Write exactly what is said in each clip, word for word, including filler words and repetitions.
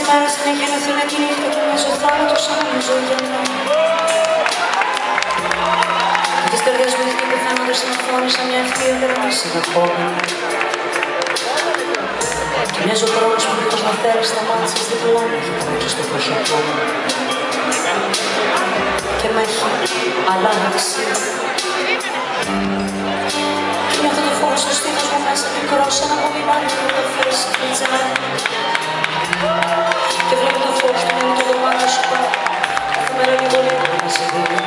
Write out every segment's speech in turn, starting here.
μέρα συνέχεια να θέλει να κινείται και μιας ο θάνατος σαν άλλη ζωή για μένα. Και τις καρδιές μου ήθελε πεθάνοντας στην οθόνη σαν μια ευθεία γραμμή συνεχόμενη. Και μοιάζει ο χρόνος που δίχως να φέρει σταμάτησε διπλά μου και τρέξει στο προσωπό μου. Και με έχει αλλάξει. Και με αυτό το φόβο στο στήθος μου μέσα μικρό σαν ένα κομμάτι που το φέρεις και τσενάει. Και βλέπω το φως του με το δωμάτιο σου πάνω. Κάθε μέρα λίγο λίγο να σε δίνει.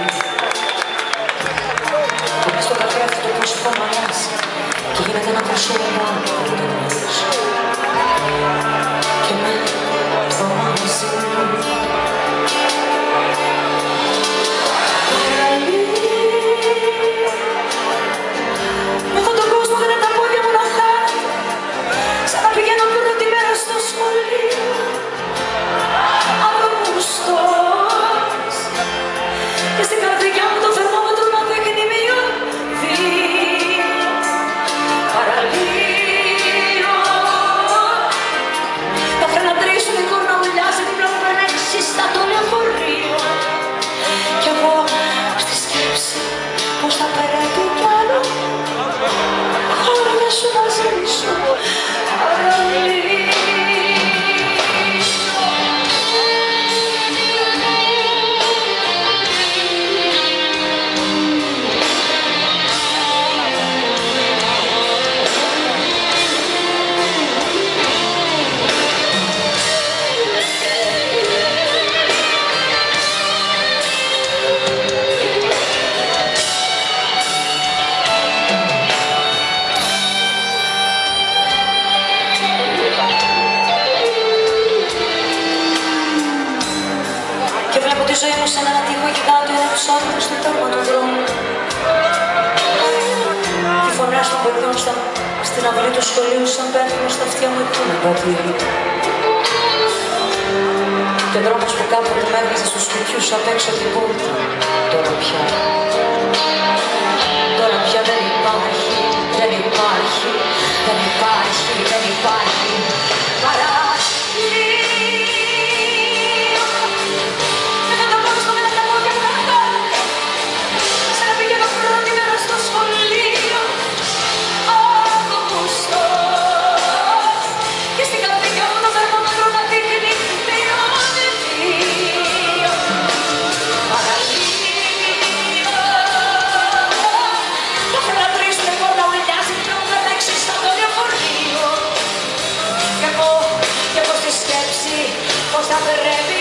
Και μες στο καθρέφτη το πρόσωπο μου αλλάζει. Και γίνεται ένα προσώπο πάνω που δεν το γνωρίζω. Και με τρομάζει. Με αυτόν τον κόσμο δεν είναι τα πόδια μου να χάνει. Σαν να πηγαίνω πρώτη μέρα στο σχολείο. Αυγούστος. Και στην καρδιά μου το θερμόμετρο να δείχνει μειώδη. Παραλίο. Τα φρένα τρίσουν, η κόρνα ουλιάζει, δίπλα μου περνέξει στα το λεωφορείο. Κι εγώ στη σκέψη πως θα περέπει κι άλλο. Χρόνια σου μαζί σου. Παραλίο. Τη ζωή μου σε έναν τείχο γιγάντιο ένα ψώνιο στο τέρμα του δρόμου. Και οι φωνές των παιδιών στην αυλή του σχολείου σαν πέφτουν στα αυτιά μου εκείνα πατήρι. Και ο δρόμος που κάποτε με έβγαζε στους σπιτιούς απ' έξω από την πόρτα. Τώρα πια. Τώρα πια δεν υπάρχει, δεν υπάρχει, δεν υπάρχει, δεν υπάρχει. Παρά πως θα περέπει